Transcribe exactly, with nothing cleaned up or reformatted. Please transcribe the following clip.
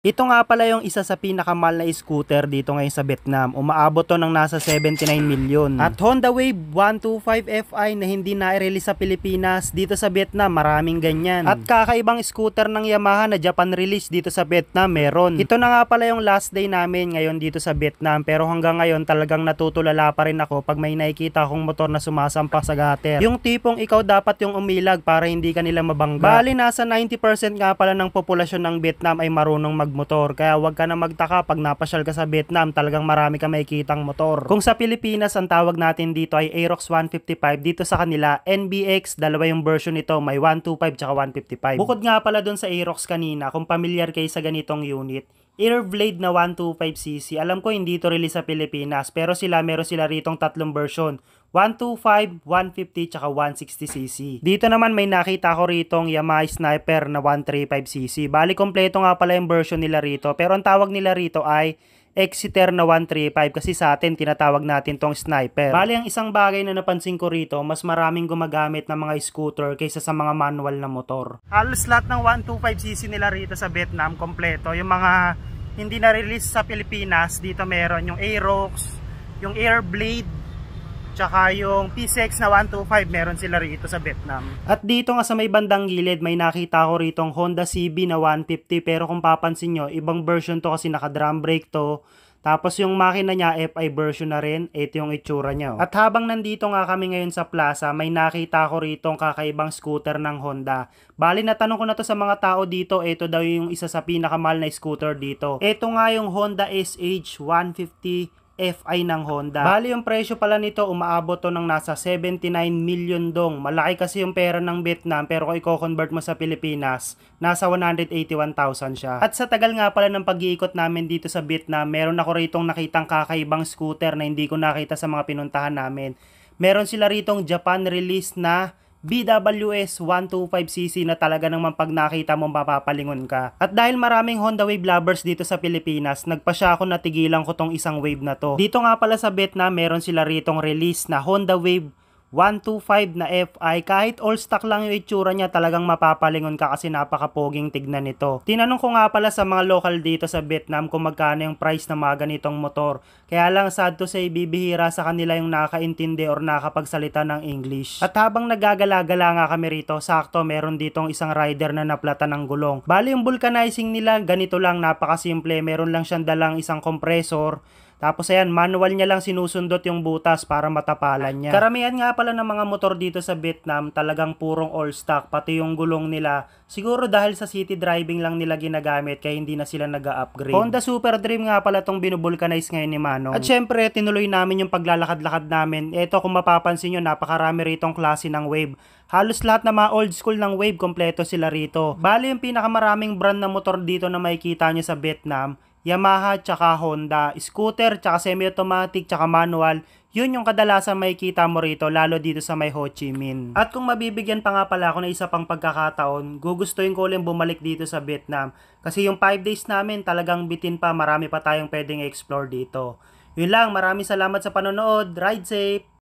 Ito nga pala yung isa sa pinakamahal na scooter dito ngayon sa Vietnam. Umaabot to ng nasa seventy-nine million. At Honda Wave one twenty-five F I na hindi na-release sa Pilipinas, dito sa Vietnam maraming ganyan. At kakaibang scooter ng Yamaha na Japan release dito sa Vietnam meron. Ito na nga pala yung last day namin ngayon dito sa Vietnam, pero hanggang ngayon talagang natutulala pa rin ako pag may nakikita akong motor na sumasampa sa gutter. Yung tipong ikaw dapat yung umilag para hindi ka nila mabangga. Bali nasa ninety percent nga pala ng populasyon ng Vietnam ay marunong magmotor, kaya wag ka na magtaka pag napasyal ka sa Vietnam, talagang marami ka makikitang motor. Kung sa Pilipinas ang tawag natin dito ay Aerox one fifty-five, dito sa kanila N B X, dalawa yung version nito, may one twenty-five tsaka one fifty-five. Bukod nga pala dun sa Aerox kanina, kung familiar kayo sa ganitong unit, Airblade na one twenty-five C C, alam ko hindi to release sa Pilipinas, pero sila meron sila ritong tatlong version, one twenty-five, one fifty, tsaka one sixty C C. Dito naman may nakita ko ritong Yamaha Sniper na one thirty-five C C. Bali kompleto nga pala yung version nila rito, pero ang tawag nila rito ay Exeter na one thirty-five, kasi sa atin tinatawag natin tong Sniper. Bali ang isang bagay na napansin ko rito, mas maraming gumagamit ng mga scooter kaysa sa mga manual na motor. Halos lahat ng one twenty-five C C nila rito sa Vietnam kompleto. Yung mga hindi na release sa Pilipinas, dito meron yung Aerox, yung Airblade, tsaka yung P C X na one twenty-five, meron sila rito sa Vietnam. At dito nga sa may bandang gilid, may nakita ko ritong Honda C B na one fifty, pero kung papansin nyo, ibang version to kasi naka drum brake to. Tapos yung makina niya F I version na rin, ito yung itsura niya. At habang nandito nga kami ngayon sa plaza, may nakita ko ritong kakaibang scooter ng Honda. Bali natanong ko na to sa mga tao dito, ito daw yung isa sa pinakamahal na scooter dito. Ito nga yung Honda S H one fifty F I ng Honda. Bali yung presyo pala nito umaabot to ng nasa seventy-nine million dong. Malaki kasi yung pera ng Vietnam, pero kung i-convert mo sa Pilipinas, nasa one hundred eighty-one thousand siya. At sa tagal nga pala ng pag-iikot namin dito sa Vietnam, meron ako ritong nakitang kakaibang scooter na hindi ko nakita sa mga pinuntahan namin. Meron sila ritong Japan release na B W S one twenty-five C C na talaga naman pag nakita mo mapapalingon ka. At dahil maraming Honda Wave lovers dito sa Pilipinas, nagpa siya ako na tigilan ko tong isang wave na to. Dito nga pala sa Vietnam, meron sila ritong release na Honda Wave one twenty-five na F I. Kahit all stock lang yung itsura niya, talagang mapapalingon ka kasi napakapoging tignan nito. Tinanong ko nga pala sa mga local dito sa Vietnam kung magkano yung price ng mga ganitong motor. Kaya lang sad to say, bibihira sa kanila yung nakakaintindi or nakapagsalita ng English. At habang nagagala-gala nga kami rito, sakto meron ditong isang rider na naplata ng gulong. Bali yung vulcanizing nila, ganito lang, napakasimple. Meron lang siyang dalang isang compressor. Tapos ayan, manual niya lang sinusundot yung butas para matapalan niya. Karamihan nga pala ng mga motor dito sa Vietnam, talagang purong all stock, pati yung gulong nila. Siguro dahil sa city driving lang nila ginagamit, kaya hindi na sila nag-upgrade. Honda Super Dream nga pala tong binubulkanize ngayon ni Manong. At syempre, tinuloy namin yung paglalakad-lakad namin. Ito kung mapapansin nyo, napakarami ritong klase ng wave. Halos lahat na mga old school ng wave, kompleto sila rito. Bali yung pinakamaraming brand na motor dito na makikita nyo sa Vietnam, Yamaha tsaka Honda, scooter tsaka semi-automatic tsaka manual, yun yung kadalasan makikita mo rito, lalo dito sa may Ho Chi Minh. At kung mabibigyan pa nga pala ako ng isa pang pagkakataon, gugustuhin ko ulit bumalik dito sa Vietnam. Kasi yung five days namin talagang bitin pa, marami pa tayong pwedeng explore dito. Yun lang, maraming salamat sa panonood, ride safe!